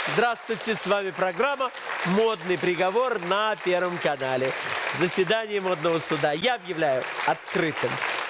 Здравствуйте, с вами программа «Модный приговор» на Первом канале. Заседание модного суда я объявляю открытым.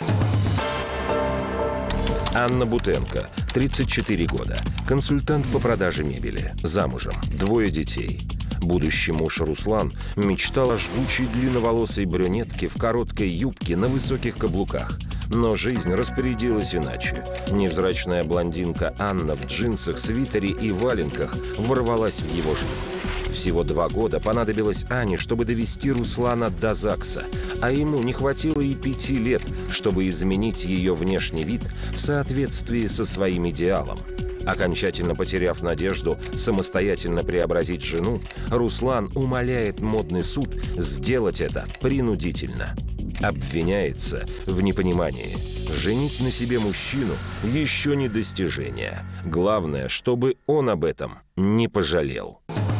Анна Бутенко, 34 года, консультант по продаже мебели, замужем, 2 детей. Будущий муж Руслан мечтал о жгучей длинноволосой брюнетке в короткой юбке на высоких каблуках. Но жизнь распорядилась иначе. Невзрачная блондинка Анна в джинсах, свитере и валенках ворвалась в его жизнь. Всего 2 года понадобилось Ане, чтобы довести Руслана до ЗАГСа, а ему не хватило и 5 лет, чтобы изменить ее внешний вид в соответствии со своим идеалом. Окончательно потеряв надежду самостоятельно преобразить жену, Руслан умоляет модный суд сделать это принудительно. Обвиняется в непонимании. Женить на себе мужчину еще не достижение. Главное, чтобы он об этом не пожалел.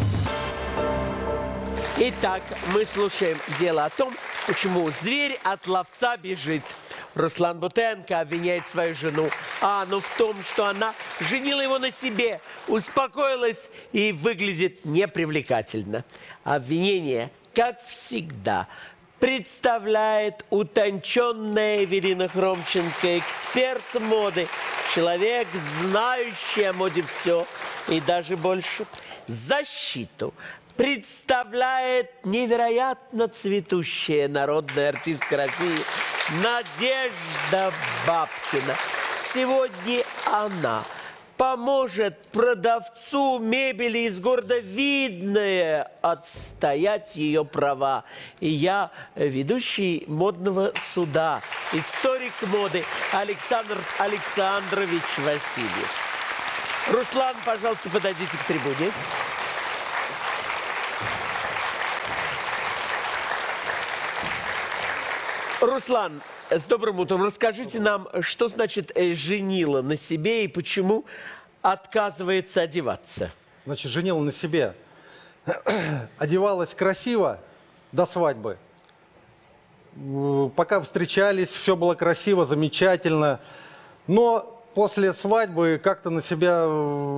Итак, мы слушаем дело о том, почему зверь от ловца бежит. Руслан Бутенко обвиняет свою жену Анну в том, что она женила его на себе, успокоилась и выглядит непривлекательно. Обвинение, как всегда, представляет утонченная Эвелина Хромченко, эксперт моды, человек, знающий о моде все и даже больше. Защиту представляет невероятно цветущая народная артистка России Надежда Бабкина. Сегодня она поможет продавцу мебели из города Видное отстоять ее права. И я, ведущий модного суда, историк моды Александр Александрович Васильев. Руслан, пожалуйста, подойдите к трибуне. Руслан, с добрым утром. Расскажите нам, что значит женила на себе и почему отказывается одеваться? Значит, женила на себе. Одевалась красиво до свадьбы. Пока встречались, все было красиво, замечательно. Но после свадьбы как-то на себя...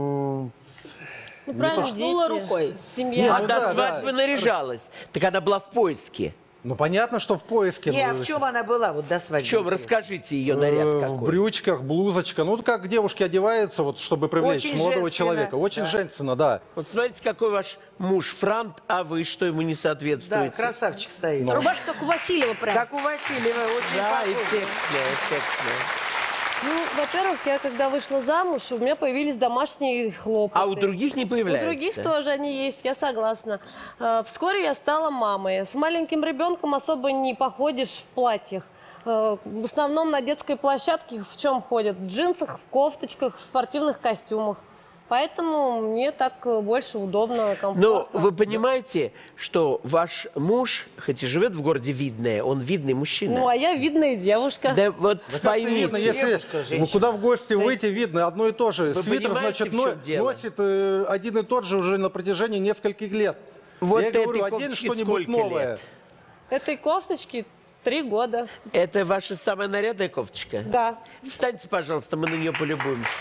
Махнула рукой. Семья. А до свадьбы наряжалась. Так она была в поиске. Ну, понятно, что в поиске. Не, а в чем она была вот до свадьбы? В чем? Расскажите ее наряд какой. В брючках, блузочка. Ну, как девушки одеваются, вот, чтобы привлечь очень молодого человека. Очень женственно, да. Вот смотрите, какой ваш муж франт, а вы что ему не соответствуете? Да, красавчик стоит. Но. Рубашка как у Васильева прям. Как у Васильева, очень да, похоже. эффектно. Ну, во-первых, я когда вышла замуж, у меня появились домашние хлопоты. А у других не появляются? У других тоже они есть, я согласна. Вскоре я стала мамой. С маленьким ребенком особо не походишь в платьях. В основном на детской площадке в чем ходят? В джинсах, в кофточках, в спортивных костюмах. Поэтому мне так больше удобно, комфортно. Но вы понимаете, что ваш муж, хоть и живет в городе Видное, он видный мужчина. Ну, а я видная девушка. Да вот Да поймите. видно, если куда в гости выйти, видно одно и то же. Вы Свитер, значит, носит один и тот же уже на протяжении нескольких лет. Вот я этой говорю, одень кофточке что-нибудь сколько новое. лет? Этой кофточке 3 года. Это ваша самая нарядная кофточка? Да. Встаньте, пожалуйста, мы на нее полюбуемся.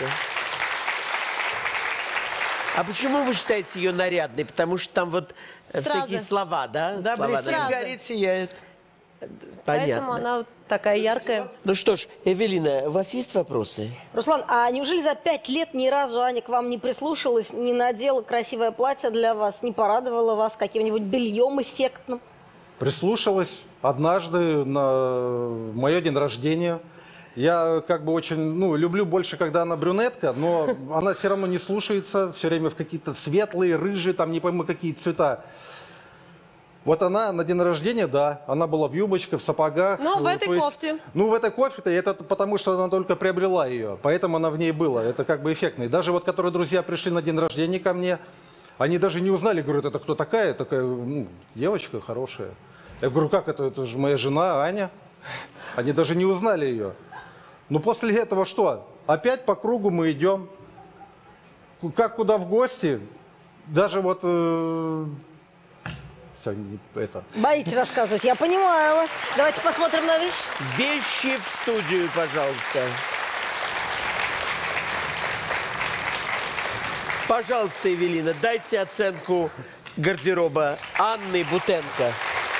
А почему вы считаете ее нарядной? Потому что там вот всякие слова, да? Да, слова, блестит, горит, сияет. Понятно. Поэтому она такая яркая. Ну что ж, Эвелина, у вас есть вопросы? Руслан, а неужели за 5 лет ни разу Аня к вам не прислушалась, не надела красивое платье для вас, не порадовала вас каким-нибудь бельем эффектным? Прислушалась однажды на мое день рождения. Я как бы очень, люблю больше, когда она брюнетка, но она все равно не слушается, все время в какие-то светлые, рыжие, там не пойму какие цвета. Вот она на день рождения, да, она была в юбочке, в сапогах. Ну, в этой кофте. Ну, в этой кофте, это потому, что она только приобрела ее, поэтому она в ней была. Это как бы эффектно. И даже вот, которые друзья пришли на день рождения ко мне, они даже не узнали, говорят, это кто такая? Такая, девочка хорошая. Я говорю, как это? Это же моя жена Аня. Они даже не узнали ее. Ну, после этого что? Опять по кругу мы идем. Как куда в гости? Даже вот... это... Боитесь рассказывать, я понимаю вас. Давайте посмотрим на вещь. Вещи в студию, пожалуйста. Пожалуйста, Эвелина, дайте оценку гардероба Анны Бутенко.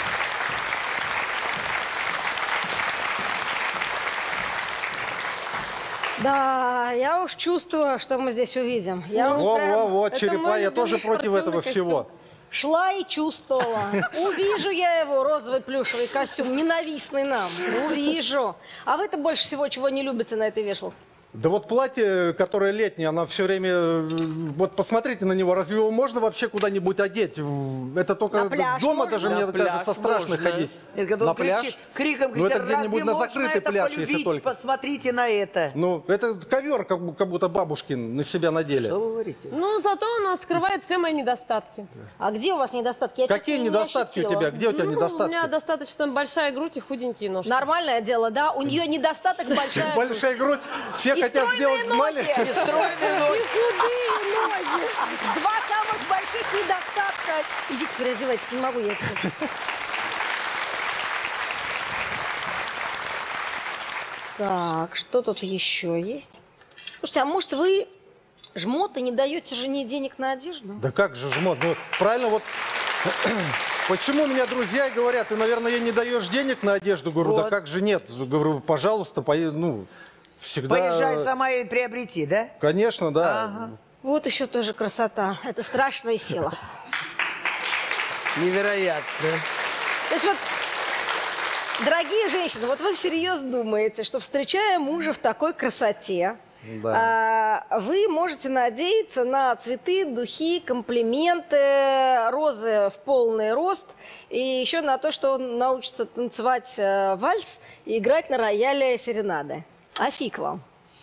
Да, я уж чувствую, что мы здесь увидим. Я уж прям Вот, это черепа, мой я тоже любимый против этого спортивный всего. шла и чувствовала. Увижу я его, розовый плюшевый костюм, ненавистный нам. Увижу. А вы-то больше всего чего не любите на этой вешалке? Да вот платье, которое летнее, оно все время... Вот посмотрите на него, разве его можно вообще куда-нибудь одеть? Это только На пляж дома можно? даже, На мне пляж кажется, страшно можно. ходить. Это когда На он пляж? кричит, криком Ну, кричит, это где-нибудь на «Разве закрытый можно пляж, это если полюбить? только. Посмотрите на это. Ну, это ковер, как будто бабушкин на себя надели. Что вы говорите? Ну, зато он скрывает все мои недостатки. А где у вас недостатки? Я Какие чуть не недостатки у ощутила. тебя? Где у тебя Ну, недостатки? у меня достаточно большая грудь и худенькие ножки. Нормальное дело, да? У нее недостаток большая грудь. Большая грудь. Все И хотят стройные сделать ноги. маленькие. Стройные ноги. Два самых больших недостатка. Идите переодевайтесь, не могу я это. Так, что тут еще есть? Слушайте, а может вы жмот и не даете жене денег на одежду? Да как же жмот? Ну, правильно, вот... Почему меня друзья говорят, ты, наверное, ей не даешь денег на одежду? Говорю, да Вот. как же нет? Говорю, пожалуйста, всегда... Поезжай сама и приобрети, да? Конечно, да. Вот еще тоже красота. Это страшная сила. Невероятно. То есть вот, дорогие женщины, вот вы всерьез думаете, что, встречая мужа в такой красоте, Да. вы можете надеяться на цветы, духи, комплименты, розы в полный рост и еще на то, что он научится танцевать вальс и играть на рояле серенады. А фиг вам.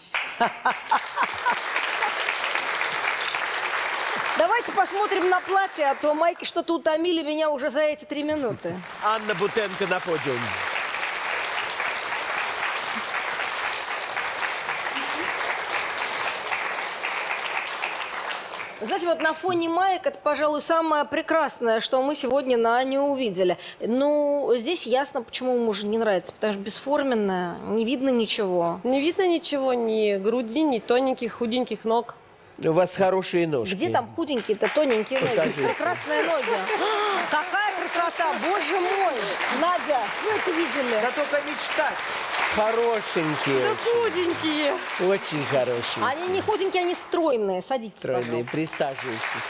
Давайте посмотрим на платье, а то майки что-то утомили меня уже за эти 3 минуты. Анна Бутенко на подиум. Знаете, вот на фоне маек это, пожалуй, самое прекрасное, что мы сегодня на Ане увидели. Ну, здесь ясно, почему мужу не нравится, потому что бесформенная, не видно ничего. Не видно ничего, ни груди, ни тоненьких, худеньких ног. У вас хорошие ножки. Где там худенькие-то, тоненькие ноги? Покажите. Прекрасные ноги. Какая красота, боже мой! Надя, вы это видели? Да только мечтать. Хорошенькие. Худенькие. Очень хорошие. Они не худенькие, они стройные. Садитесь, Стройные. пожалуйста. Присаживайтесь.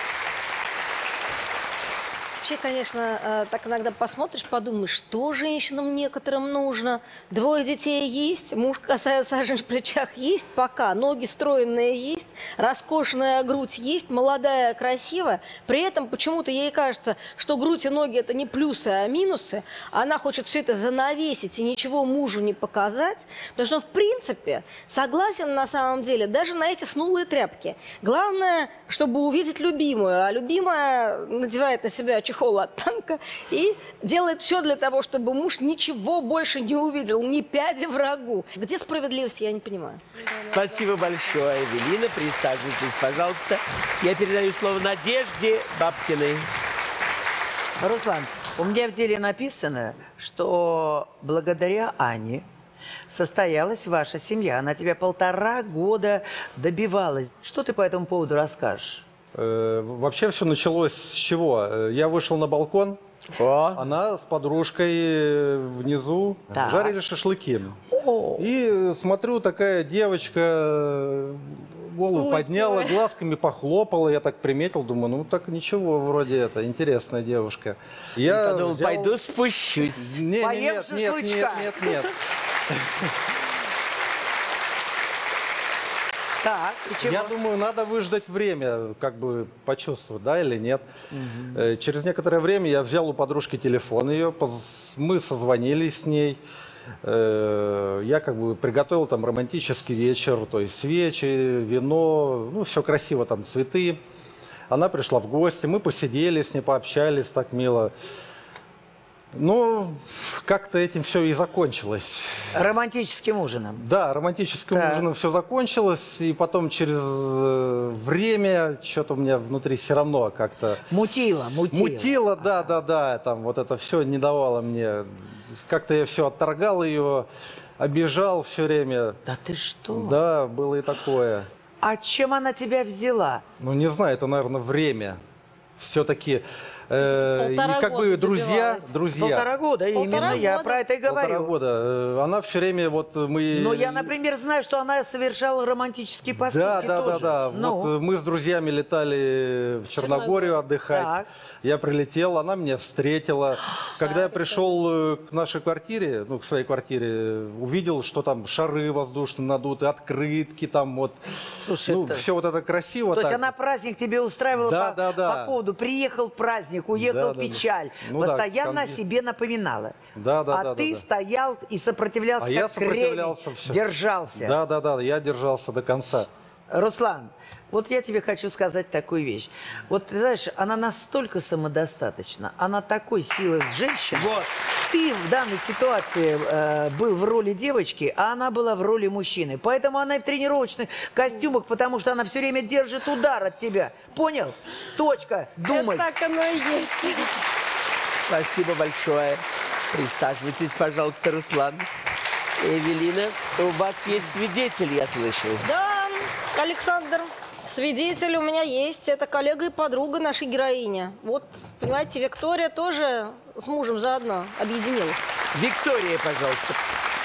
Вообще, конечно, так иногда посмотришь, подумаешь, что женщинам некоторым нужно. 2 детей есть, муж сажень в плечах есть пока, ноги стройные есть, роскошная грудь есть, молодая, красивая. При этом почему-то ей кажется, что грудь и ноги – это не плюсы, а минусы. Она хочет все это занавесить и ничего мужу не показать, потому что он, в принципе, согласен на самом деле даже на эти снулые тряпки. Главное, чтобы увидеть любимую, а любимая надевает на себя чехол от танка и делает все для того, чтобы муж ничего больше не увидел, ни пяди врагу. Где справедливость, я не понимаю. Спасибо большое, Эвелина. Присаживайтесь, пожалуйста. Я передаю слово Надежде Бабкиной. Руслан, у меня в деле написано, что благодаря Ане состоялась ваша семья. Она тебя 1,5 года добивалась. Что ты по этому поводу расскажешь? Вообще все началось с чего? Я вышел на балкон, О, она с подружкой внизу Так. жарили шашлыки. И смотрю, такая девочка голову подняла, глазками похлопала. Я так приметил, думаю, ну так ничего, вроде это, интересная девушка. Я подумал, взял- пойду спущусь. Поем Нет. шашлычка. Так, и чего? Я думаю, надо выждать время, как бы почувствовать, да или нет. Через некоторое время я взял у подружки телефон ее, мы созвонились с ней. Я как бы приготовил там романтический вечер, то есть свечи, вино, ну все красиво, там цветы. Она пришла в гости, мы посидели с ней, пообщались так мило. Ну, как-то этим все и закончилось. Романтическим ужином. Да, романтическим Так. ужином все закончилось, и потом через время что-то у меня внутри все равно как-то Мутило. мутило, да, там вот это все не давало мне. Как-то я все отторгал ее, обижал все время. Да ты что? Да, было и такое. А чем она тебя взяла? Ну, не знаю, это, наверное, время. Все-таки, и Полтора как бы года друзья, добивалась. 1,5 года, именно я года. про это и Полтора говорю. года. Она все время, вот мы... Но я, например, знаю, что она совершала романтические поступки Да. тоже. Ну, Вот мы с друзьями летали в Черногорию отдыхать. Так. Я прилетел, она меня встретила. Когда я пришел к нашей квартире, ну, к своей квартире, увидел, что там шары воздушные надуты, открытки там вот. Слушай, ну, это- все вот это красиво То есть так. она праздник тебе устраивала Да, по, да, да. по поводу приехал праздник, уехал Да. печаль. Ну да, Постоянно о там себе напоминала. Да, А ты стоял и сопротивлялся, А я как сопротивлялся кремень, всё. держался. Да, я держался до конца. Руслан, вот я тебе хочу сказать такую вещь. Вот ты знаешь, она настолько самодостаточна, она такой силы женщины. Вот. Ты в данной ситуации был в роли девочки, а она была в роли мужчины. Поэтому она и в тренировочных костюмах, потому что она все время держит удар от тебя. Понял? Точка. Думай. Это так оно и есть. Спасибо большое. Присаживайтесь, пожалуйста, Руслан. Эвелина, у вас есть свидетель, я слышал. Да, Александр, свидетель у меня есть. Это коллега и подруга нашей героини. Вот, понимаете, Виктория тоже с мужем заодно объединила. Виктория, пожалуйста.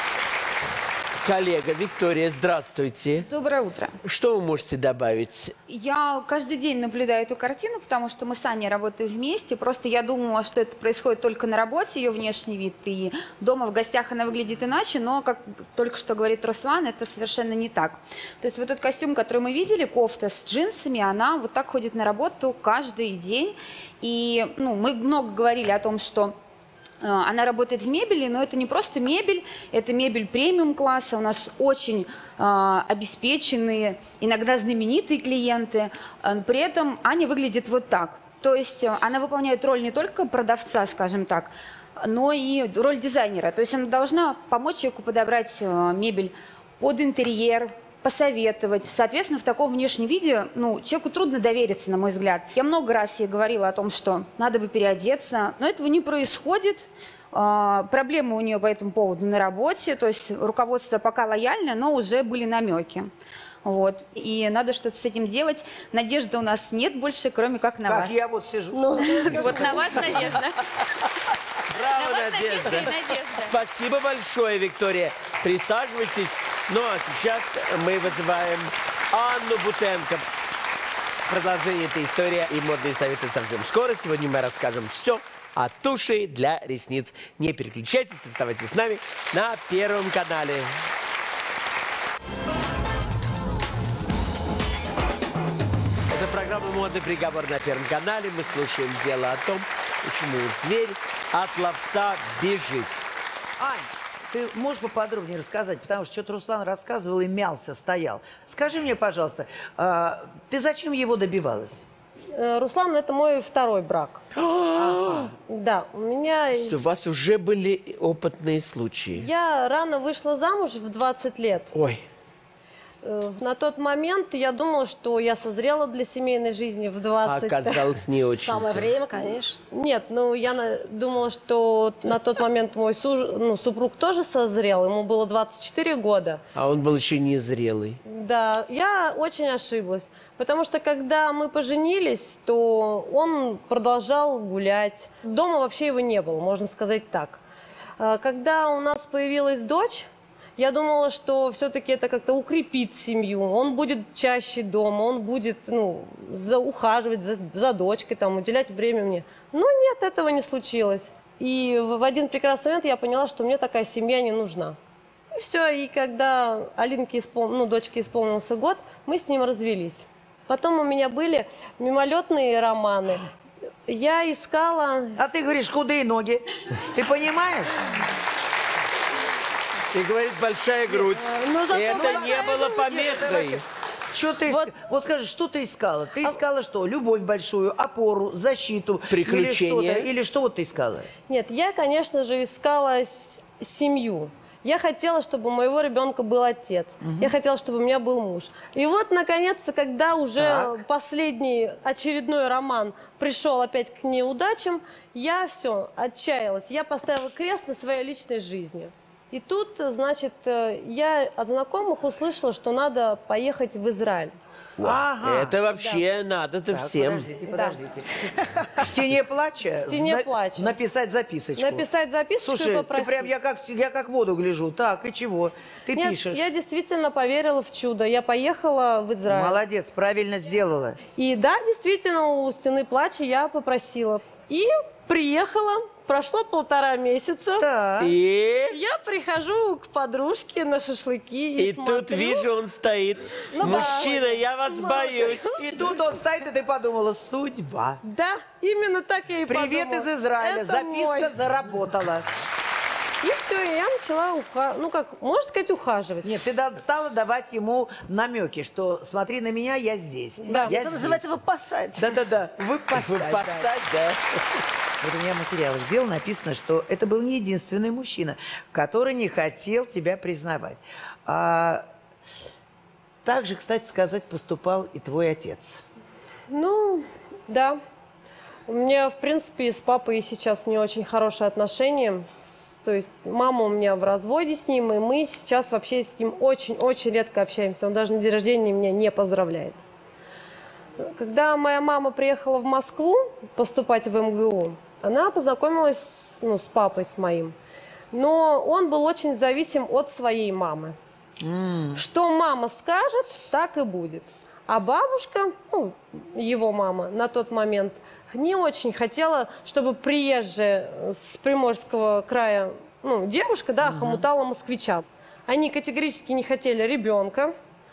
Коллега Виктория, здравствуйте. Доброе утро. Что вы можете добавить? Я каждый день наблюдаю эту картину, потому что мы с Аней работаем вместе. Просто я думала, что это происходит только на работе, ее внешний вид. И дома в гостях она выглядит иначе, но, как только что говорит Руслан, это совершенно не так. То есть вот этот костюм, который мы видели, кофта с джинсами, она вот так ходит на работу каждый день. И мы много говорили о том, что она работает в мебели, но это не просто мебель, это мебель премиум-класса. У нас очень обеспеченные, иногда знаменитые клиенты. При этом Аня выглядит вот так. То есть она выполняет роль не только продавца, скажем так, но и роль дизайнера. То есть она должна помочь человеку подобрать мебель под интерьер, посоветовать. Соответственно, в таком внешнем виде, человеку трудно довериться, на мой взгляд. Я много раз ей говорила о том, что надо бы переодеться, но этого не происходит. Проблемы у нее по этому поводу на работе, то есть руководство пока лояльно, но уже были намеки. Вот. И надо что-то с этим делать. Надежды у нас нет больше, кроме как на Как вас. я вот сижу. Вот на вас надежда. Браво, На вас Надежда. надежда и надежда. Спасибо большое, Виктория. Присаживайтесь. Ну а сейчас мы вызываем Анну Бутенко. Продолжение этой истории и модные советы совсем скоро. Сегодня мы расскажем все о туши для ресниц. Не переключайтесь, оставайтесь с нами на Первом канале. Это программа «Модный приговор» на Первом канале. Мы слушаем дело о том, почему зверь от ловца бежит. Ань, ты можешь поподробнее рассказать? Потому что что-то Руслан рассказывал и мялся, стоял. Скажи мне, пожалуйста, ты зачем его добивалась? Руслан, это мой второй брак. Да, у меня... Что у вас уже были опытные случаи? Я рано вышла замуж в 20 лет. Ой, На тот момент я думала, что я созрела для семейной жизни в 20. оказалось не очень. Самое время, конечно. Нет, я думала, что на тот момент мой супруг тоже созрел, ему было 24 года. А он был еще незрелый. Да, я очень ошиблась, потому что когда мы поженились, то он продолжал гулять. Дома вообще его не было, можно сказать так. Когда у нас появилась дочь, я думала, что все-таки это как-то укрепит семью. Он будет чаще дома, он будет ухаживать за дочкой, уделять время мне. Но нет, этого не случилось. И в один прекрасный момент я поняла, что мне такая семья не нужна. И все, и когда Алинке, дочке исполнился год, мы с ним развелись. Потом у меня были мимолетные романы. Я искала... А ты говоришь, худые ноги. Ты понимаешь? И говорит, большая грудь. но зато И это большая не было грудь. помехой. Что ты вот скажи, что ты искала? Ты искала что? Любовь большую, опору, защиту? Приключения. Или что вот ты искала? Нет, я, конечно же, искала семью. Я хотела, чтобы у моего ребенка был отец. Я хотела, чтобы у меня был муж. И вот, наконец-то, когда уже последний очередной роман пришел опять к неудачам, я все, отчаялась. Я поставила крест на своей личной жизни. И тут, значит, я от знакомых услышала, что надо поехать в Израиль. Ага. Это вообще надо-то Так, всем. подождите. К стене плача? К стене плача. Написать записочку. Написать записку Слушай, и ты попросить. прям, я как в воду гляжу. Так, и чего? Ты Нет, пишешь. я действительно поверила в чудо. Я поехала в Израиль. Молодец, правильно сделала. И да, действительно, у стены плача я попросила. И приехала, прошло 1,5 месяца. Так. И Я прихожу к подружке на шашлыки и смотрю. тут вижу, он стоит. Ну да. Мужчина, я вас боюсь. И тут он стоит, и ты подумала, судьба. Да, именно так я и Привет подумала. из Израиля, Это записка мой. заработала. И все, и я начала, ну как, можно сказать, ухаживать. Нет, ты стала давать ему намеки, что смотри на меня, я здесь. Да, я Это здесь. называется выпасать. Да-да-да, выпасать. Выпасать, да. Вот у меня в материалах дела написано, что это был не единственный мужчина, который не хотел тебя признавать. Также, кстати сказать, поступал и твой отец. Ну, да. У меня, в принципе, с папой сейчас не очень хорошие отношения. То есть мама у меня в разводе с ним, и мы сейчас вообще с ним очень-очень редко общаемся. Он даже на день рождения меня не поздравляет. Когда моя мама приехала в Москву поступать в МГУ, она познакомилась с папой, с моим. Но он был очень зависим от своей мамы. Что мама скажет, так и будет. А бабушка, его мама на тот момент, не очень хотела, чтобы приезжая с Приморского края девушка, хомутала москвича. Они категорически не хотели ребенка.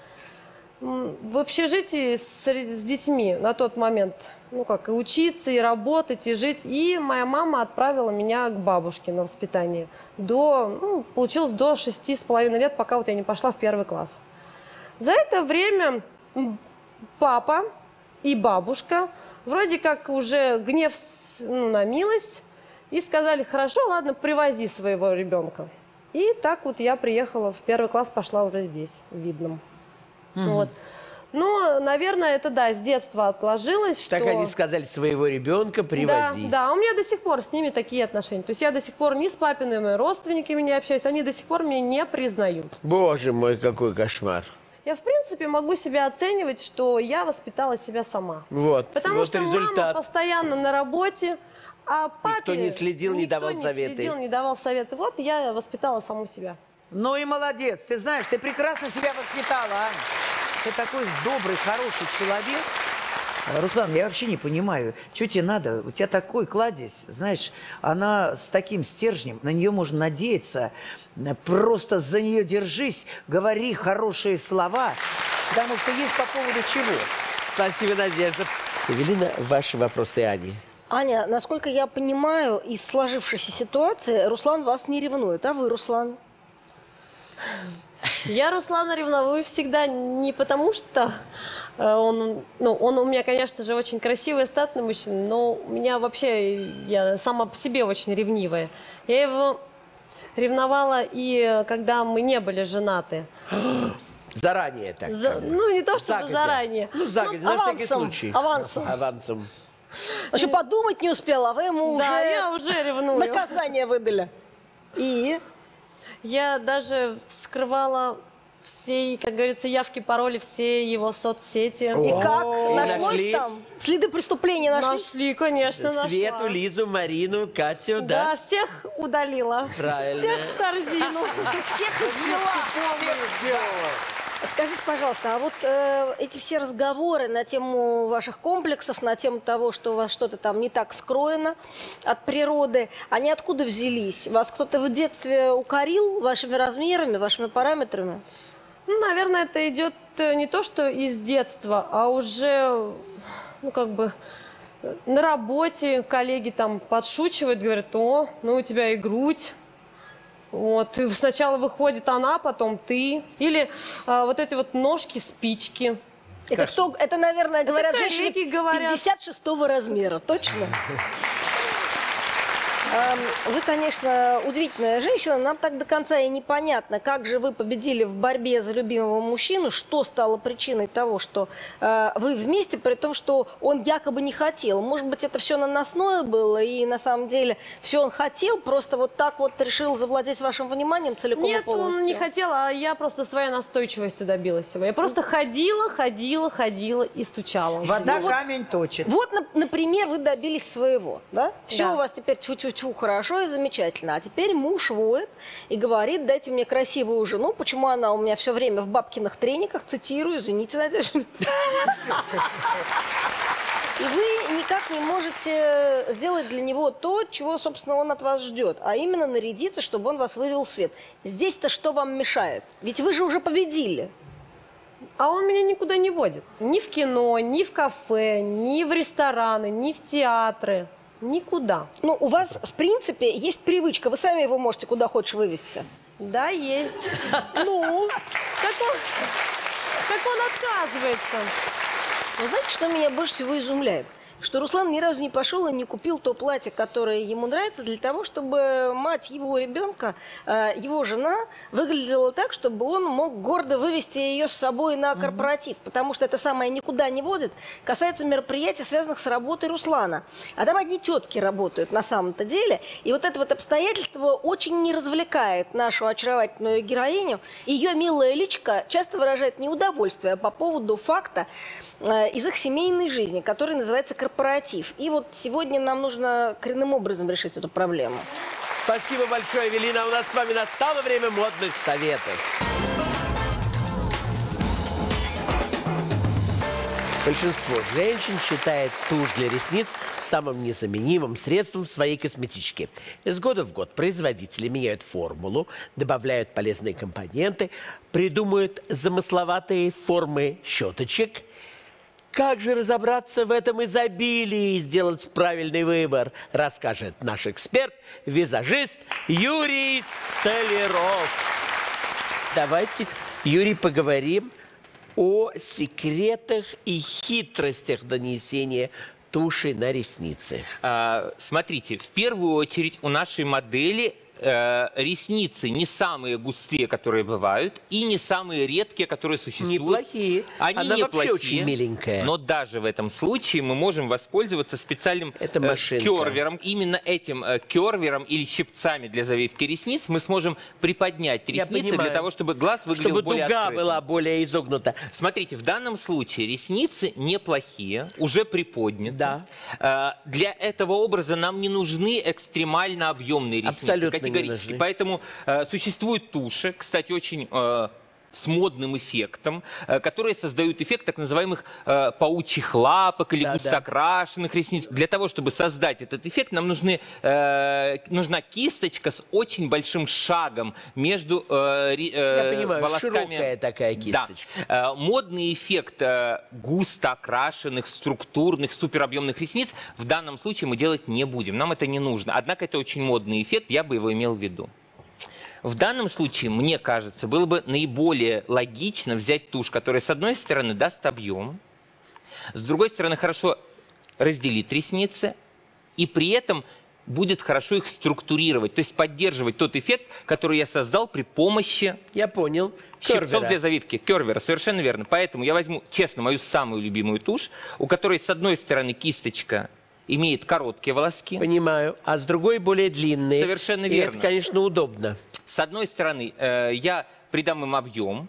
В общежитии с детьми на тот момент, и учиться, и работать, и жить. И моя мама отправила меня к бабушке на воспитание. Получилось до 6,5 лет, пока я не пошла в 1 класс. За это время папа и бабушка вроде как уже гнев на милость и сказали: хорошо, ладно, привози своего ребенка. И так я приехала в 1 класс, пошла уже здесь, в Видном. Вот. Ну, наверное, это, с детства отложилось, что... Так они сказали, своего ребенка привози. Да, у меня до сих пор с ними такие отношения. То есть я до сих пор ни с папиными родственниками не общаюсь, они до сих пор меня не признают. Боже мой, какой кошмар. Я, в принципе, могу себя оценивать, что я воспитала себя сама. Потому что результат. мама постоянно на работе, а папе... Никто не следил, не давал никто советы. не следил, не давал советы. Вот я воспитала саму себя. Ну и молодец. Ты знаешь, ты прекрасно себя воспитала, Аня. Ты такой добрый, хороший человек. Руслан, я вообще не понимаю, что тебе надо? У тебя такой кладезь, знаешь, она с таким стержнем, на нее можно надеяться. Просто за нее держись, говори хорошие слова, потому что есть по поводу чего. Спасибо, Надежда. Эвелина, ваши вопросы Ане. Аня, насколько я понимаю, из сложившейся ситуации Руслан вас не ревнует. А вы, Руслан? Я Руслана ревную всегда не потому, что он у меня, конечно же, очень красивый, статный мужчина, но у меня вообще, я сама по себе очень ревнивая. Я его ревновала и когда мы не были женаты. Заранее так. Не то чтобы Загодя. заранее. Загодя, на всякий случай. Авансом. Вообще подумать не успела, а вы ему я уже ревную. наказание выдали. И? Я даже вскрывала все, как говорится, явки, пароли, все его соцсети. И как? Нашлось нашли? там? Следы преступления нашли? Нашли, конечно, Свету, нашла. Лизу, Марину, Катю, Да, да? всех удалила. Правильно. Всех в корзину. Всех извела. Скажите, пожалуйста, а вот эти все разговоры на тему ваших комплексов, на тему того, что у вас что-то там не так скроено от природы, они откуда взялись? Вас кто-то в детстве укорил вашими размерами, вашими параметрами? Наверное, это идет не то, что из детства, а уже, на работе коллеги там подшучивают, говорят: о, у тебя и грудь. Вот, и сначала выходит она, потом ты. Или вот эти вот ножки-спички. Это кто? Это, наверное, говорят женщины коллеги говорят. 56-го размера, точно? Вы, конечно, удивительная женщина. Нам так до конца и непонятно, как же вы победили в борьбе за любимого мужчину, что стало причиной того, что вы вместе, при том, что он якобы не хотел. Может быть, это все наносное было, и на самом деле все он хотел, просто вот так вот решил завладеть вашим вниманием целиком и Нет, полностью? он не хотел, а я просто своей настойчивостью добилась его. Я просто ходила и стучала. Вода Ну вот- камень точит. Вот, например, вы добились своего, да? Все Да. у вас теперь тьфу-тьфу-тьфу хорошо и замечательно. А теперь муж воет и говорит: дайте мне красивую жену. Почему она у меня все время в бабкиных трениках? Цитирую, извините, Надежда. И вы никак не можете сделать для него то, чего, собственно, он от вас ждет, а именно нарядиться, чтобы он вас вывел в свет. Здесь-то что вам мешает? Ведь вы же уже победили. А он меня никуда не водит. Ни в кино, ни в кафе, ни в рестораны, ни в театры. Никуда. Ну, у вас, в принципе, есть привычка. Вы сами его можете куда хочешь вывести. Да, есть. Ну, как он отказывается. Вы знаете, что меня больше всего изумляет? Что Руслан ни разу не пошел и не купил то платье, которое ему нравится, для того, чтобы мать его ребенка, его жена, выглядела так, чтобы он мог гордо вывести ее с собой на корпоратив. Потому что это самое никуда не водит, касается мероприятий, связанных с работой Руслана. А там одни тетки работают на самом-то деле. И вот это вот обстоятельство очень не развлекает нашу очаровательную героиню. Ее милая личка часто выражает неудовольствие по поводу факта из их семейной жизни, который называется корпоратив. И вот сегодня нам нужно коренным образом решить эту проблему. Спасибо большое, Эвелина. У нас с вами настало время модных советов. Большинство женщин считает тушь для ресниц самым незаменимым средством в своей косметичке. Из года в год производители меняют формулу, добавляют полезные компоненты, придумывают замысловатые формы щеточек. Как же разобраться в этом изобилии и сделать правильный выбор, расскажет наш эксперт, визажист Юрий Столяров. Давайте, Юрий, поговорим о секретах и хитростях нанесения туши на ресницы. Смотрите, в первую очередь у нашей модели ресницы не самые густые, которые бывают, и не самые редкие, которые существуют. Неплохие. Они Она неплохие, вообще очень миленькая. но даже в этом случае мы можем воспользоваться специальным Это машинка. кервером. Именно этим кервером или щипцами для завивки ресниц мы сможем приподнять Я ресницы для понимаю. того, чтобы глаз выглядел Чтобы более дуга открытым. была более изогнута. Смотрите, в данном случае ресницы неплохие, уже приподняты. Да. Для этого образа нам не нужны экстремально объемные ресницы. Абсолютно не категорически. нужны. Поэтому существуют туши, кстати, очень с модным эффектом, которые создают эффект так называемых паучьих лапок или Да, густокрашенных ресниц. Для того, чтобы создать этот эффект, нам нужна кисточка с очень большим шагом между Я понимаю, волосками. широкая такая кисточка. Да. Модный эффект густо окрашенных, структурных, суперобъемных ресниц в данном случае мы делать не будем. Нам это не нужно. Однако это очень модный эффект, я бы его имел в виду. В данном случае, мне кажется, было бы наиболее логично взять тушь, которая, с одной стороны, даст объем, с другой стороны, хорошо разделит ресницы, и при этом будет хорошо их структурировать, то есть поддерживать тот эффект, который я создал при помощи Я понял. щипцов Кервера. для завивки, кервера, совершенно верно. Поэтому я возьму, честно, мою самую любимую тушь, у которой, с одной стороны, кисточка имеет короткие волоски, Понимаю. А с другой более длинные. Совершенно И верно. это, конечно, удобно. с одной стороны, я придам им объем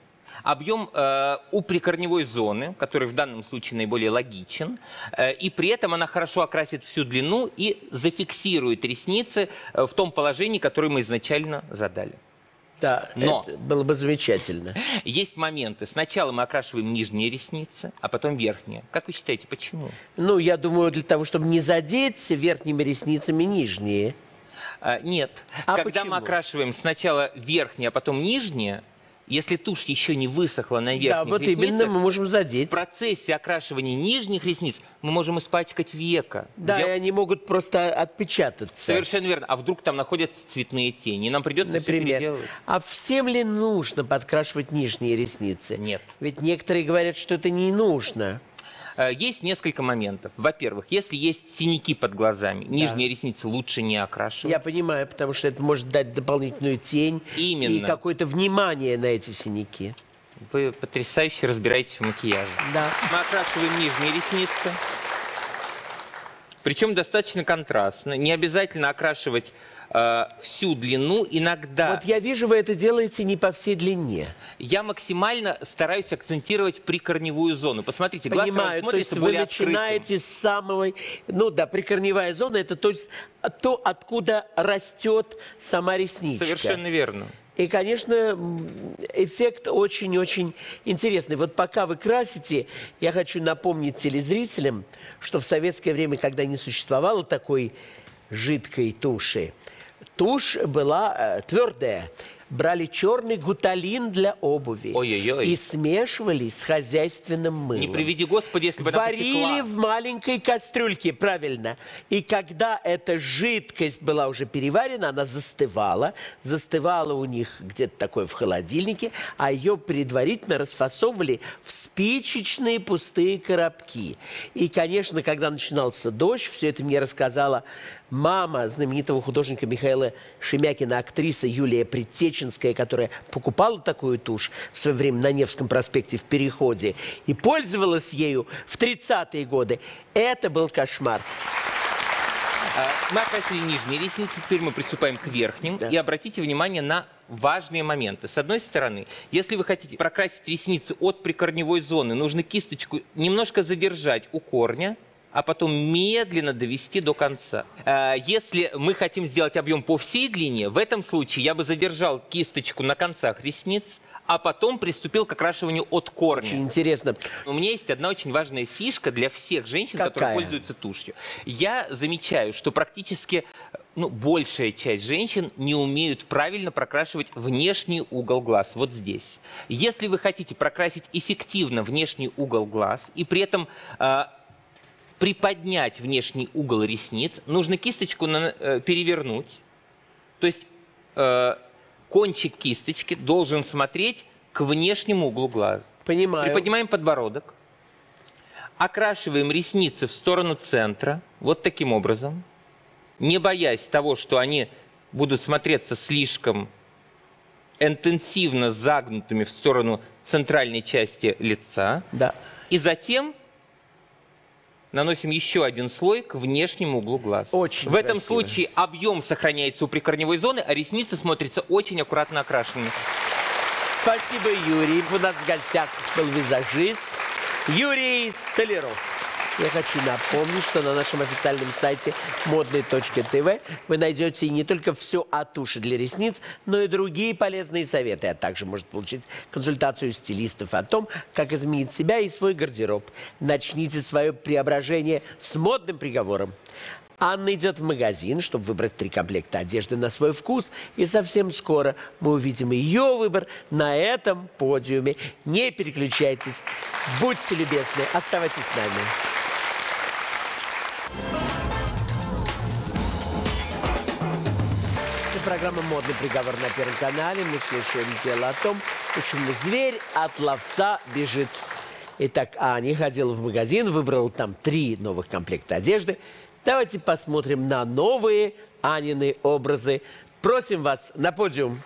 у прикорневой зоны, который в данном случае наиболее логичен, и при этом она хорошо окрасит всю длину и зафиксирует ресницы в том положении, которое мы изначально задали. Да, Но. это было бы замечательно. Есть моменты. Сначала мы окрашиваем нижние ресницы, а потом верхние. Как вы считаете, почему? Ну, я думаю, для того, чтобы не задеть верхними ресницами нижние. Нет. А Когда почему? мы окрашиваем сначала верхние, а потом нижние, если тушь еще не высохла на верхних Да, вот ресницах, именно мы можем задеть. в процессе окрашивания нижних ресниц мы можем испачкать века. Да, где- и они могут просто отпечататься. Совершенно верно. А вдруг там находятся цветные тени? И нам придется все Например. переделывать. А всем ли нужно подкрашивать нижние ресницы? Нет. Ведь некоторые говорят, что это не нужно. Есть несколько моментов. Во-первых, если есть синяки под глазами, нижние ресницы лучше не окрашивать. Я понимаю, потому что это может дать дополнительную тень Именно. и какое-то внимание на эти синяки. Вы потрясающе разбираетесь в макияже. Да. Мы окрашиваем нижние ресницы. Причем достаточно контрастно. Не обязательно окрашивать всю длину. Иногда Вот я вижу, вы это делаете не по всей длине. я максимально стараюсь акцентировать прикорневую зону. Посмотрите, глаз Понимаю, то есть смотрится вы более открытым. начинаете с самой... Ну да, прикорневая зона, это то есть то, откуда растет сама ресничка. Совершенно верно. И, конечно, эффект очень-очень интересный. Вот пока вы красите, я хочу напомнить телезрителям, что в советское время, когда не существовало такой жидкой туши, тушь была твердая. Брали черный гуталин для обуви Ой-ой-ой. и смешивали с хозяйственным мылом. Не приведи Господи, если бы она Варили потекла. в маленькой кастрюльке, правильно. И когда эта жидкость была уже переварена, она застывала. Застывала у них где-то такое в холодильнике, а ее предварительно расфасовывали в спичечные пустые коробки. И, конечно, когда начинался дождь, все это мне рассказала мама знаменитого художника Михаила Шемякина, актриса Юлия Предтеченская, которая покупала такую тушь в свое время на Невском проспекте в Переходе и пользовалась ею в 30-е годы. Это был кошмар. Мы окрасили нижние ресницы, теперь мы приступаем к верхним. И обратите внимание на важные моменты. С одной стороны, если вы хотите прокрасить ресницы от прикорневой зоны, нужно кисточку немножко задержать у корня, а потом медленно довести до конца. Если мы хотим сделать объем по всей длине, в этом случае я бы задержал кисточку на концах ресниц, а потом приступил к окрашиванию от корня. Очень интересно. У меня есть одна очень важная фишка для всех женщин, Какая? которые пользуются тушью. Я замечаю, что практически большая часть женщин не умеют правильно прокрашивать внешний угол глаз. Вот здесь. Если вы хотите прокрасить эффективно внешний угол глаз и при этом приподнять внешний угол ресниц, нужно кисточку перевернуть. То есть кончик кисточки должен смотреть к внешнему углу глаза. Понимаю. Приподнимаем подбородок. Окрашиваем ресницы в сторону центра. Вот таким образом. Не боясь того, что они будут смотреться слишком интенсивно загнутыми в сторону центральной части лица. Да. И затем наносим еще один слой к внешнему углу глаз. Очень В этом красиво. случае объем сохраняется у прикорневой зоны, а ресницы смотрятся очень аккуратно окрашенными. Спасибо, Юрий. У нас в гостях был визажист Юрий Столяров. Я хочу напомнить, что на нашем официальном сайте modный.tv вы найдете не только все о туши для ресниц, но и другие полезные советы, а также можете получить консультацию стилистов о том, как изменить себя и свой гардероб. Начните свое преображение с модным приговором. Анна идет в магазин, чтобы выбрать 3 комплекта одежды на свой вкус, и совсем скоро мы увидим ее выбор на этом подиуме. Не переключайтесь, будьте любезны, оставайтесь с нами. Это программа «Модный приговор» на Первом канале. Мы слушаем дело о том, почему зверь от ловца бежит. Итак, Аня ходила в магазин, выбрала там 3 новых комплекта одежды. Давайте посмотрим на новые Анины образы. Просим вас на подиум.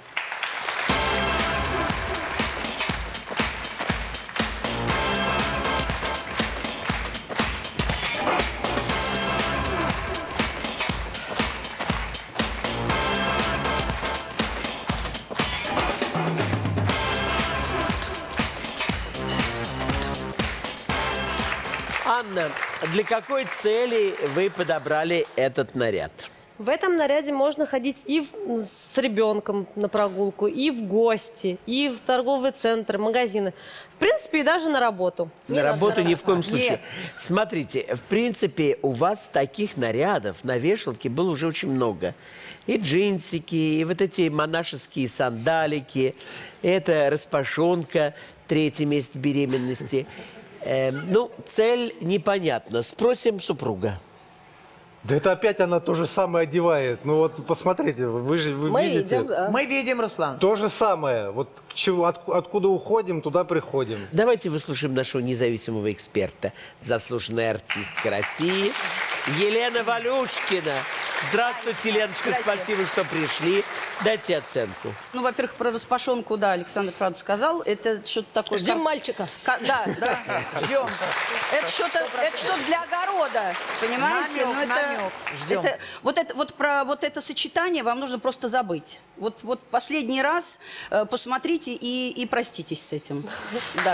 Анна, для какой цели вы подобрали этот наряд? В этом наряде можно ходить и с ребенком на прогулку, и в гости, и в торговые центры, магазины. В принципе, и даже на работу. На работу ни в коем случае. Смотрите, в принципе, у вас таких нарядов на вешалке было уже очень много. И джинсики, и вот эти монашеские сандалики, это распашонка, 3-й месяц беременности. Ну, цель непонятна. Спросим супруга. Да это опять она то же самое одевает. Ну вот посмотрите, вы Мы видите. видим, да. Мы видим, Руслан. То же самое. Вот откуда уходим, туда приходим. Давайте выслушаем нашего независимого эксперта, заслуженная артистка России Елена Валюшкина. Здравствуйте, Леночка, спасибо, что пришли. Дайте оценку. Ну, во-первых, про распашонку, да, Александр правда сказал. Это что-то такое... Ждем мальчика. Да, да, ждем. Это что-то для огорода, понимаете? Намек, намек. Ждем. Вот это сочетание вам нужно просто забыть. Вот последний раз посмотрите и проститесь с этим. Да.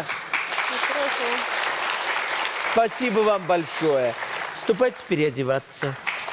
Спасибо вам большое. Вступайте переодеваться.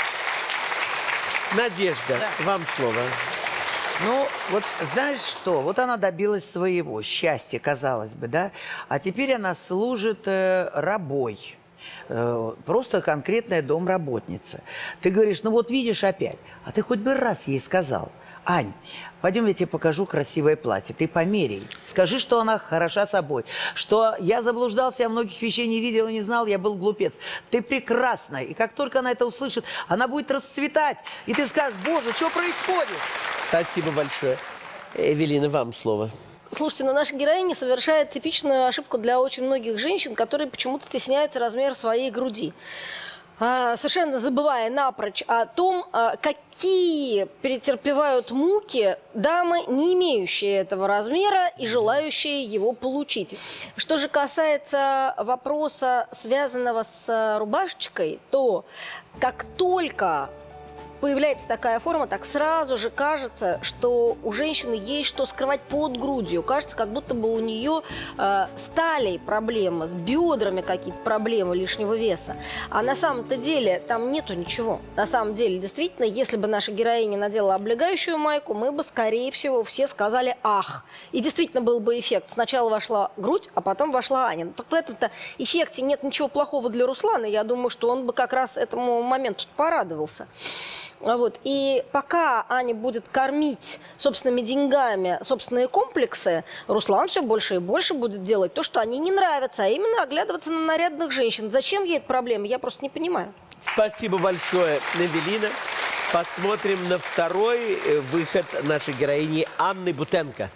Надежда, вам слово. Ну, вот знаешь что? Вот она добилась своего счастья, казалось бы, да? А теперь она служит рабой. Просто конкретная домработница. Ты говоришь, ну вот видишь опять. А ты хоть бы раз ей сказал: Ань, пойдем я тебе покажу красивое платье. Ты померяй. Скажи, что она хороша собой. Что я заблуждался, я многих вещей не видел и не знал, я был глупец. Ты прекрасна. И как только она это услышит, она будет расцветать. И ты скажешь: боже, что происходит? Спасибо большое. Эвелина, вам слово. Слушайте, но наша героиня совершает типичную ошибку для очень многих женщин, которые почему-то стесняются размера своей груди. Совершенно забывая напрочь о том, какие претерпевают муки дамы, не имеющие этого размера и желающие его получить. Что же касается вопроса, связанного с рубашечкой, то как только появляется такая форма, так сразу же кажется, что у женщины есть что скрывать под грудью. Кажется, как будто бы у нее с талией проблемы, с бедрами какие-то проблемы лишнего веса. А на самом-то деле там нету ничего. На самом деле, действительно, если бы наша героиня надела облегающую майку, мы бы, скорее всего, все сказали «ах». И действительно был бы эффект. Сначала вошла грудь, а потом вошла Аня. Так в этом-то эффекте нет ничего плохого для Руслана. Я думаю, что он бы как раз этому моменту порадовался. Вот. И пока Аня будет кормить собственными деньгами собственные комплексы, Руслан все больше и больше будет делать то, что они не нравятся, а именно оглядываться на нарядных женщин. Зачем ей эта проблема, я просто не понимаю. Спасибо большое, Эвелина. Посмотрим на второй выход нашей героини Анны Бутенко.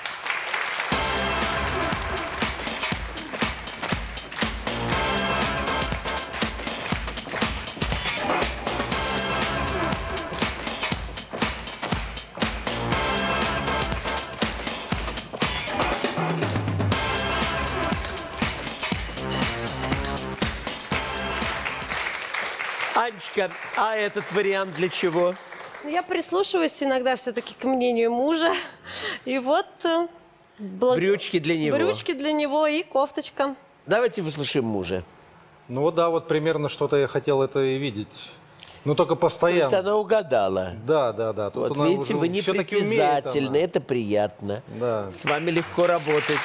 Анечка, а этот вариант для чего? Я прислушиваюсь иногда все-таки к мнению мужа. И вот... Брючки для него. Брючки для него и кофточка. Давайте выслушаем мужа. Ну вот да, вот примерно что-то я хотел это и видеть. Ну только постоянно. То есть она угадала. Да. Тут Вот она видите, уже вы всё-таки умеет непритязательны, она. это приятно. Да. С вами легко работать.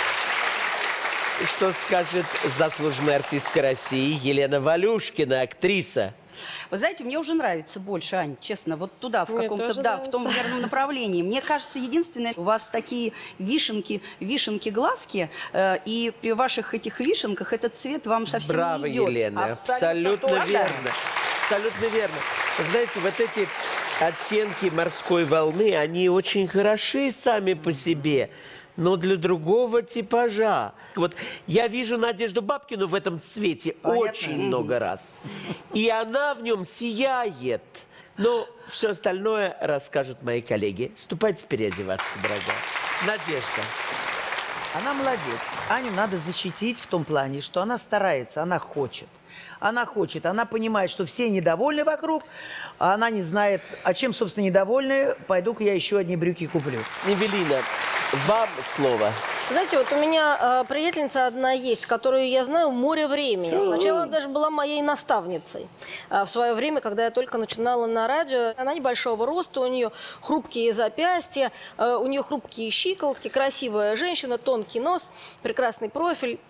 Что скажет заслуженная артистка России Елена Валюшкина, актриса? Вы знаете, мне уже нравится больше, Ань, честно, вот туда, в Мне каком-то, тоже да, в том нравится. верном направлении. Мне кажется, единственное, у вас такие вишенки, глазки, и при ваших этих вишенках этот цвет вам совсем Браво, не идет. Елена, абсолютно точно. верно. Абсолютно верно. Вы знаете, вот эти оттенки морской волны, они очень хороши сами по себе, но для другого типажа. Вот я вижу Надежду Бабкину в этом цвете очень много раз. И она в нем сияет. Но все остальное расскажут мои коллеги. Ступайте переодеваться, дорогая. Надежда. Она молодец. Аню надо защитить в том плане, что она старается, она хочет. Она хочет, она понимает, что все недовольны вокруг, а она не знает, а чем, собственно, недовольны. Пойду-ка я еще одни брюки куплю. Эвелина, вам слово. Знаете, вот у меня приятельница одна есть, которую я знаю море времени. Сначала она даже была моей наставницей в свое время, когда я только начинала на радио. Она небольшого роста, у нее хрупкие запястья, у нее хрупкие щиколотки, красивая женщина, тонкий нос, прекрасный профиль.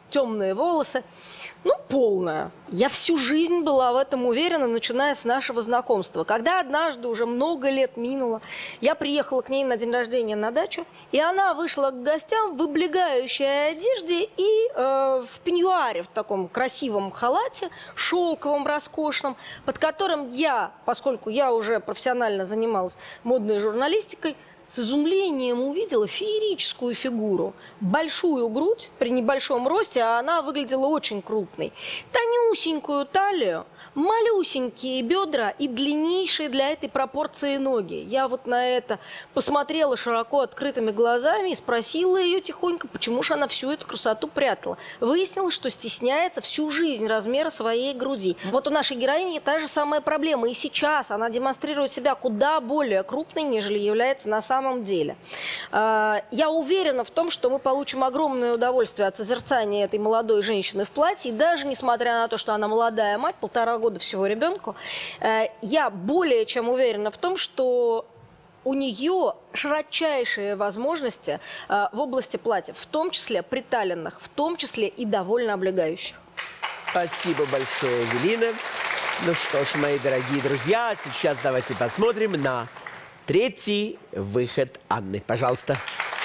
темные волосы. Ну, полная. Я всю жизнь была в этом уверена, начиная с нашего знакомства. Когда однажды, уже много лет минуло, я приехала к ней на день рождения на дачу, и она вышла к гостям в облегающей одежде и в пеньюаре, в таком красивом халате, шелковом, роскошном, под которым я, поскольку я уже профессионально занималась модной журналистикой, с изумлением увидела феерическую фигуру. Большую грудь при небольшом росте, а она выглядела очень крупной. Тонюсенькую талию, малюсенькие бедра и длиннейшие для этой пропорции ноги. Я вот на это посмотрела широко открытыми глазами и спросила ее тихонько, почему же она всю эту красоту прятала. Выяснилось, что стесняется всю жизнь размера своей груди. Вот у нашей героини та же самая проблема. И сейчас она демонстрирует себя куда более крупной, нежели является на самом деле. Я уверена в том, что мы получим огромное удовольствие от созерцания этой молодой женщины в платье. И даже несмотря на то, что она молодая мать, 1,5 года всего ребенку, я более чем уверена в том, что у нее широчайшие возможности в области платьев, в том числе приталенных, в том числе и довольно облегающих. Спасибо большое, Эвелина. Ну что ж, мои дорогие друзья, сейчас давайте посмотрим на третий выход Анны. Пожалуйста.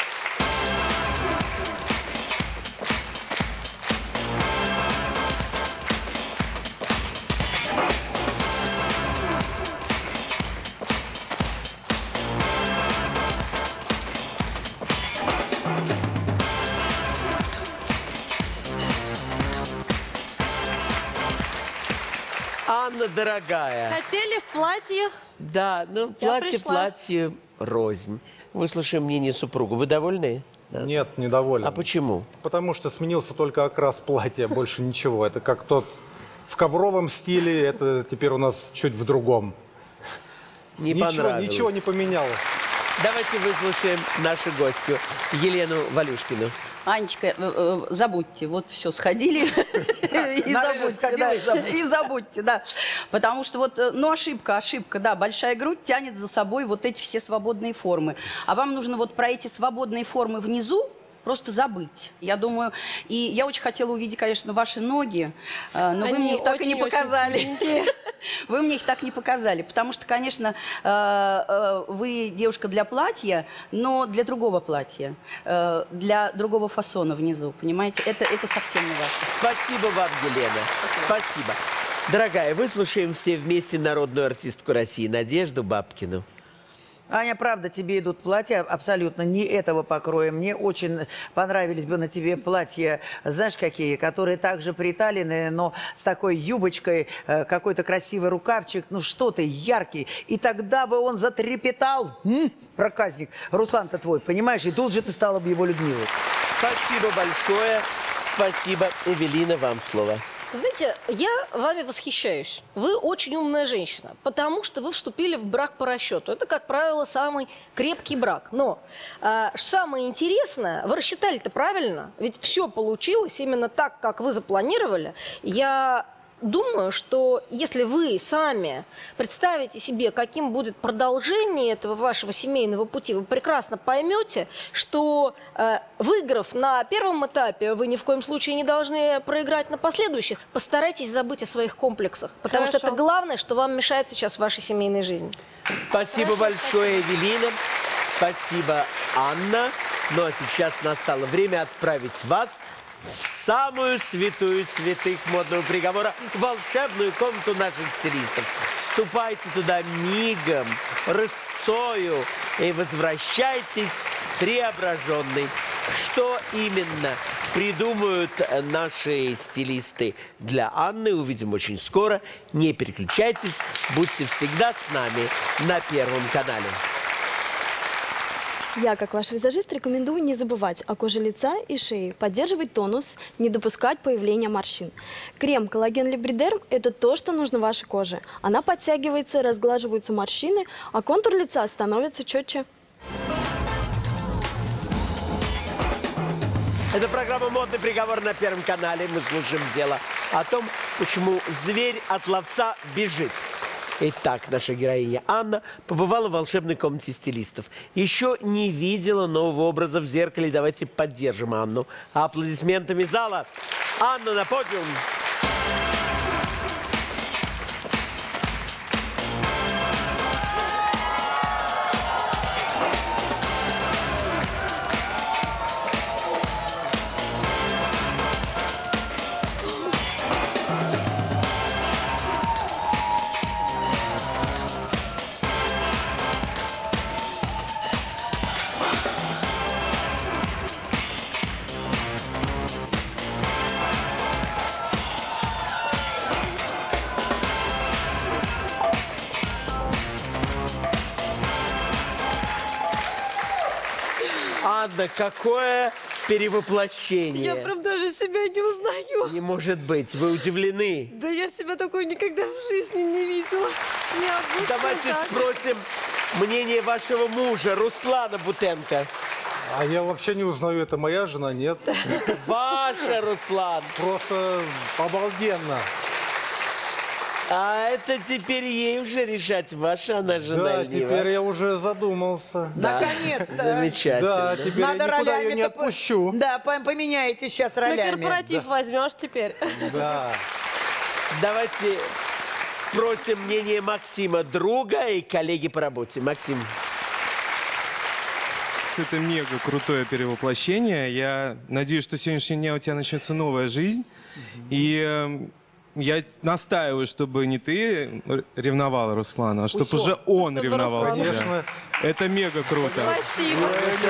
Анна, дорогая. Хотели в платье? Да, ну, Я платье пришла. платье рознь. Выслушаем мнение супруга. Вы довольны? Да. Нет, недоволен. А почему? Потому что сменился только окрас платья, больше ничего. Это как тот в ковровом стиле, это теперь у нас чуть в другом. Не понравилось. Ничего не поменялось. Давайте выслушаем нашу гостью Елену Валюшкину. Анечка, забудьте, вот все, сходили и забудьте, да, и забудьте, да. Потому что вот, ну, ошибка, да, большая грудь тянет за собой вот эти все свободные формы. А вам нужно вот про эти свободные формы внизу просто забыть. Я думаю, и я очень хотела увидеть, конечно, ваши ноги, но вы мне их так и не показали. Вы мне их так не показали, потому что, конечно, вы девушка для платья, но для другого платья, для другого фасона внизу, понимаете? Это совсем не ваше. Спасибо вам, Елена. Спасибо. Дорогая, выслушаем все вместе народную артистку России Надежду Бабкину. Аня, правда, тебе идут платья абсолютно не этого покроя. Мне очень понравились бы на тебе платья, знаешь, какие, которые также приталенные, но с такой юбочкой, какой-то красивый рукавчик, ну что ты, яркий. И тогда бы он затрепетал, проказник. Руслан-то твой, понимаешь? И тут же ты стала бы его Людмилой. Спасибо большое. Спасибо. Эвелина, вам слово. Знаете, я вами восхищаюсь. Вы очень умная женщина, потому что вы вступили в брак по расчету. Это, как правило, самый крепкий брак. Но самое интересное, вы рассчитали-то правильно, ведь все получилось именно так, как вы запланировали. Я думаю, что если вы сами представите себе, каким будет продолжение этого вашего семейного пути, вы прекрасно поймете, что выиграв на первом этапе, вы ни в коем случае не должны проиграть на последующих. Постарайтесь забыть о своих комплексах, потому что это главное, что вам мешает сейчас в вашей семейной жизни. Спасибо большое, Эвелина. Спасибо, Анна. Ну а сейчас настало время отправить вас в самую святую святых модного приговора, волшебную комнату наших стилистов. Вступайте туда мигом, рысцою и возвращайтесь преображенный. Что именно придумают наши стилисты для Анны, увидим очень скоро. Не переключайтесь, будьте всегда с нами на Первом канале. Я, как ваш визажист, рекомендую не забывать о коже лица и шеи, поддерживать тонус, не допускать появления морщин. Крем коллаген Либридерм – это то, что нужно вашей коже. Она подтягивается, разглаживаются морщины, а контур лица становится четче. Это программа «Модный приговор» на Первом канале. Мы слушаем дело о том, почему зверь от ловца бежит. Итак, наша героиня Анна побывала в волшебной комнате стилистов. Еще не видела нового образа в зеркале. Давайте поддержим Анну аплодисментами зала. Анна на подиум. Анна, какое перевоплощение. Я прям даже себя не узнаю. Не может быть, вы удивлены. Да я себя такой никогда в жизни не видела. Необычно Давайте так. спросим мнение вашего мужа, Руслана Бутенко. А я вообще не узнаю, это моя жена, нет. Ваша, Руслан. Просто обалденно. А это теперь ей уже решать, ваша она жена Да, или не теперь ваша. я уже задумался. Да. Наконец-то. Замечательно. Да, теперь я никуда ее не ролями-то отпущу. Да, поменяете сейчас На ролями. корпоратив возьмешь теперь. Да. Давайте спросим мнение Максима, друга и коллеги по работе. Максим. Это мега крутое перевоплощение. Я надеюсь, что с сегодняшнего дня у тебя начнется новая жизнь. И я настаиваю, чтобы не ты ревновала Руслана, а чтобы уже он чтобы ревновал Руслан. тебя. Конечно. Это мега круто. Спасибо.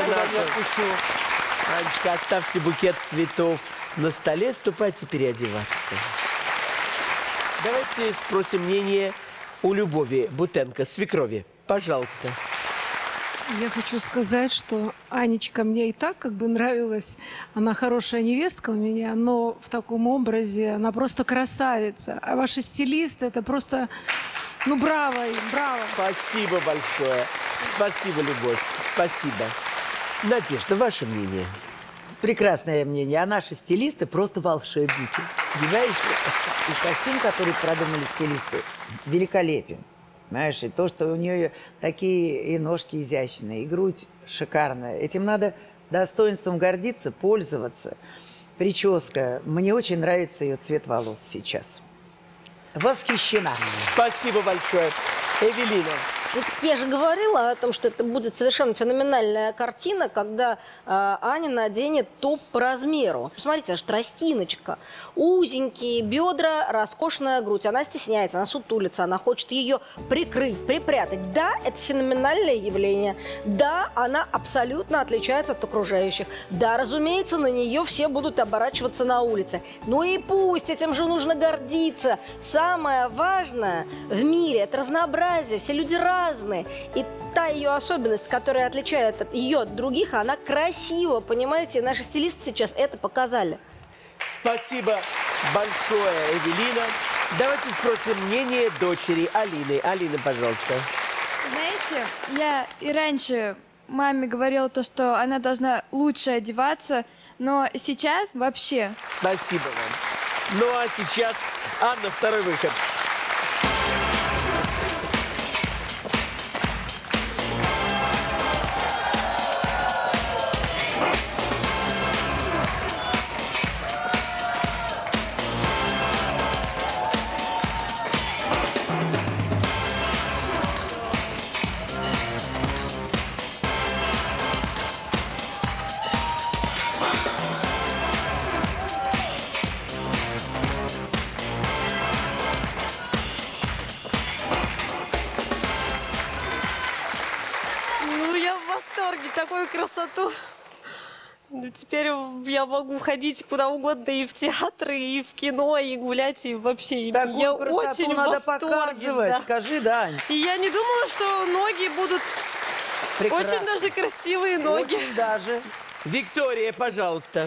Анечка, оставьте букет цветов на столе, ступайте переодеваться. Давайте спросим мнение у Любови Бутенко, свекрови. Пожалуйста. Я хочу сказать, что Анечка мне и так как бы нравилась. Она хорошая невестка у меня, но в таком образе она просто красавица. А ваши стилисты, это просто, ну, браво им, браво. Спасибо большое. Спасибо, Любовь. Спасибо. Надежда, ваше мнение? Прекрасное мнение. А наши стилисты просто волшебники. Понимаешь? И костюм, который продумали стилисты, великолепен. Знаешь, и то, что у нее такие и ножки изящные, и грудь шикарная. Этим надо достоинством гордиться, пользоваться. Прическа. Мне очень нравится ее цвет волос сейчас. Восхищена. Спасибо большое. Эвелина. Ну, так я же говорила о том, что это будет совершенно феноменальная картина, когда Аня наденет топ по размеру. Посмотрите, аж тростиночка. Узенькие бедра, роскошная грудь. Она стесняется, она сутулится, она хочет ее прикрыть, припрятать. Да, это феноменальное явление. Да, она абсолютно отличается от окружающих. Да, разумеется, на нее все будут оборачиваться на улице. Ну и пусть, этим же нужно гордиться. Самое важное в мире – это разнообразие. Все люди разные. И та ее особенность, которая отличает ее от других, она красива, понимаете? Наши стилисты сейчас это показали. Спасибо большое, Эвелина. Давайте спросим мнение дочери Алины. Алина, пожалуйста. Знаете, я и раньше маме говорила то, что она должна лучше одеваться, но сейчас вообще. Спасибо вам. Ну а сейчас, Анна, второй выход. Ну, я в восторге, такую красоту. Ну, теперь я могу ходить куда угодно, и в театры, и в кино, и гулять, и вообще. И Такую я красоту очень в надо восторге, показывать. да. Скажи, Дань. И я не думала, что ноги будут Прекрасно. очень даже красивые ноги. Очень даже. Виктория, пожалуйста.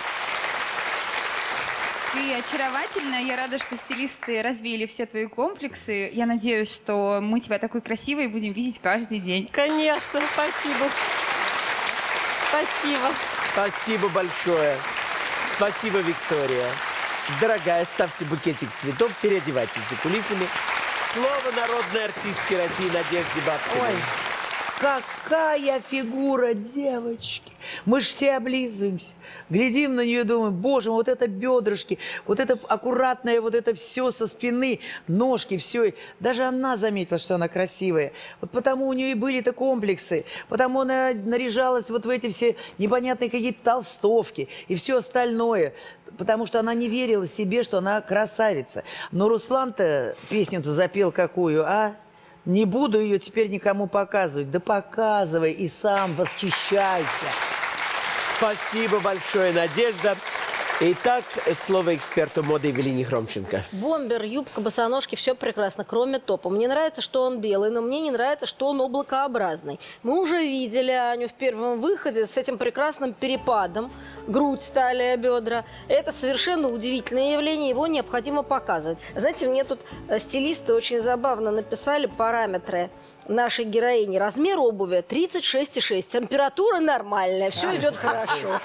Ты очаровательна. Я рада, что стилисты развеяли все твои комплексы. Я надеюсь, что мы тебя такой красивой будем видеть каждый день. Конечно, спасибо. Спасибо. Спасибо большое. Спасибо, Виктория. Дорогая, ставьте букетик цветов, переодевайтесь за кулисами. слово народной артистки России Надежде Бабкиной. Ой, какая фигура девочки. Мы ж все облизываемся. Глядим на нее и думаем, боже мой, вот это бедрышки, вот это аккуратное, вот это все со спины, ножки, все. Даже она заметила, что она красивая. Вот потому у нее и были-то комплексы. Потому она наряжалась вот в эти все непонятные какие-то толстовки и все остальное. Потому что она не верила себе, что она красавица. Но Руслан-то песню-то запел какую, а? Не буду ее теперь никому показывать. Да показывай и сам восхищайся. Спасибо большое, Надежда. Итак, слово эксперту моды Евелине Хромченко. Бомбер, юбка, босоножки, все прекрасно, кроме топа. Мне нравится, что он белый, но мне не нравится, что он облакообразный. Мы уже видели Аню в первом выходе с этим прекрасным перепадом. Грудь, талия, бедра. Это совершенно удивительное явление, его необходимо показывать. Знаете, мне тут стилисты очень забавно написали параметры нашей героини. Размер обуви 36,6, температура нормальная, все идет хорошо.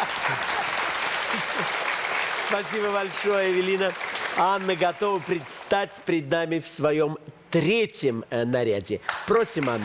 Спасибо большое, Эвелина. Анна готова предстать перед нами в своем третьем наряде. Просим Анну.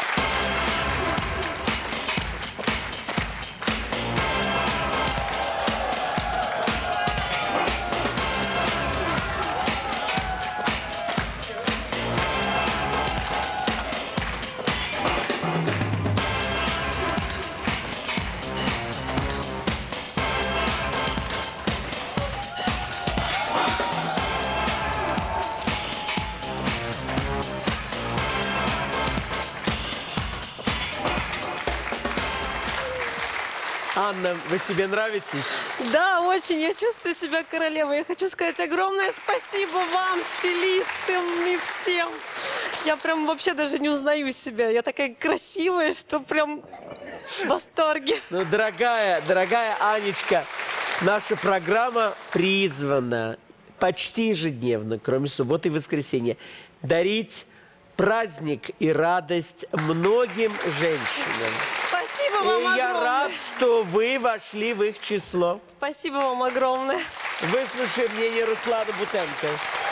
Анна, вы себе нравитесь? Да, очень. Я чувствую себя королевой. Я хочу сказать огромное спасибо вам, стилистам и всем. Я прям вообще даже не узнаю себя. Я такая красивая, что прям в восторге. Ну, дорогая Анечка, наша программа призвана почти ежедневно, кроме субботы и воскресенья, дарить праздник и радость многим женщинам. Спасибо вам огромное. И я рад, что вы вошли в их число. Спасибо вам огромное. Выслушаем мнение Руслана Бутенко.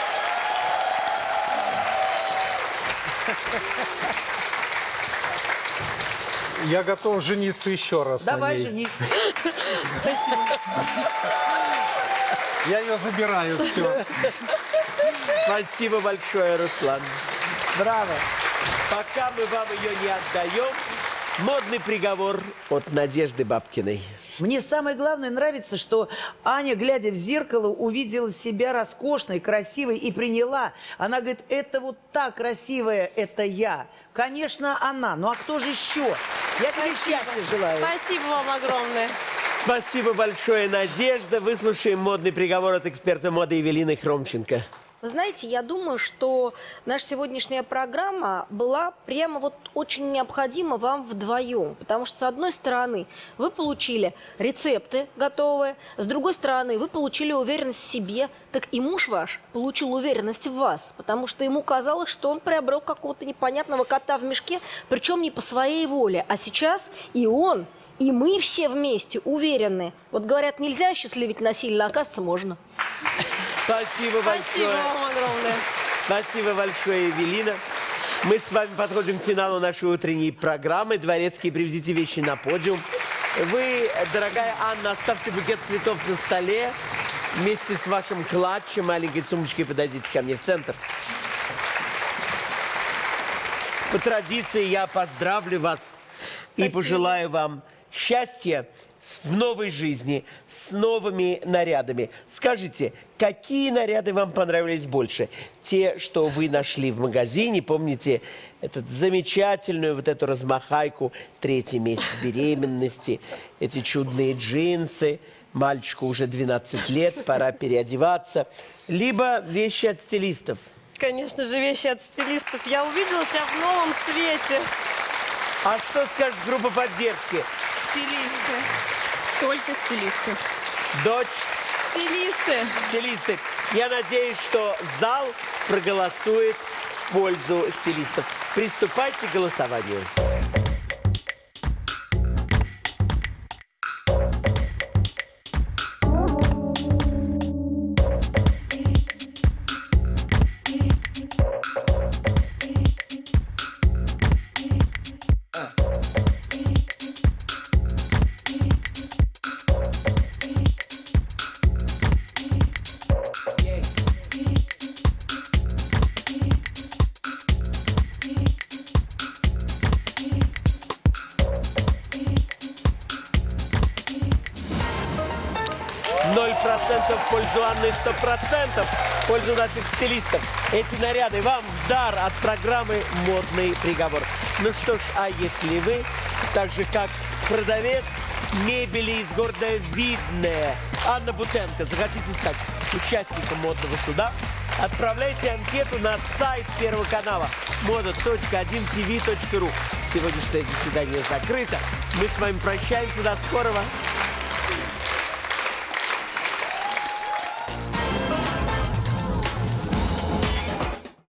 Я готов жениться еще раз на Давай ней. жениться. Я ее забираю, все. Спасибо большое, Руслан. Браво. Пока мы вам ее не отдаем, модный приговор от Надежды Бабкиной. Мне самое главное нравится, что Аня, глядя в зеркало, увидела себя роскошной, красивой и приняла. Она говорит, это вот та красивая, это я. Конечно, она. Ну а кто же еще? Я тебе счастья желаю. Спасибо вам огромное. Спасибо большое, Надежда. Выслушаем модный приговор от эксперта моды Евелины Хромченко. Вы знаете, я думаю, что наша сегодняшняя программа была прямо вот очень необходима вам вдвоем. Потому что, с одной стороны, вы получили рецепты готовые, с другой стороны, вы получили уверенность в себе, так и муж ваш получил уверенность в вас. Потому что ему казалось, что он приобрел какого-то непонятного кота в мешке, причем не по своей воле. А сейчас и он, и мы все вместе уверены. Вот говорят, нельзя счастливить насильно, оказывается, можно. Спасибо большое. Спасибо вам огромное. Спасибо большое, Евелина. Мы с вами подходим к финалу нашей утренней программы. Дворецкий, привезите вещи на подиум. Вы, дорогая Анна, оставьте букет цветов на столе. Вместе с вашим клатчем, маленькой сумочкой подойдите ко мне в центр. По традиции я поздравлю вас и пожелаю вам счастья в новой жизни, с новыми нарядами. Скажите, какие наряды вам понравились больше? Те, что вы нашли в магазине, помните, этот замечательную вот эту размахайку, 3-й месяц беременности, эти чудные джинсы, мальчику уже 12 лет, пора переодеваться, либо вещи от стилистов? Конечно же, вещи от стилистов. Я увидела себя в новом свете. А что скажет группа поддержки? Стилисты. Только стилисты. Дочь? Стилисты. Стилисты. Я надеюсь, что зал проголосует в пользу стилистов. Приступайте к голосованию. в пользу Анны, 100% в пользу наших стилистов. Эти наряды вам в дар от программы «Модный приговор». Ну что ж, а если вы, так же как продавец мебели из города Видное Анна Бутенко, захотите стать участником модного суда, отправляйте анкету на сайт Первого канала moda.1tv.ru. Сегодняшнее заседание закрыто. Мы с вами прощаемся. До скорого.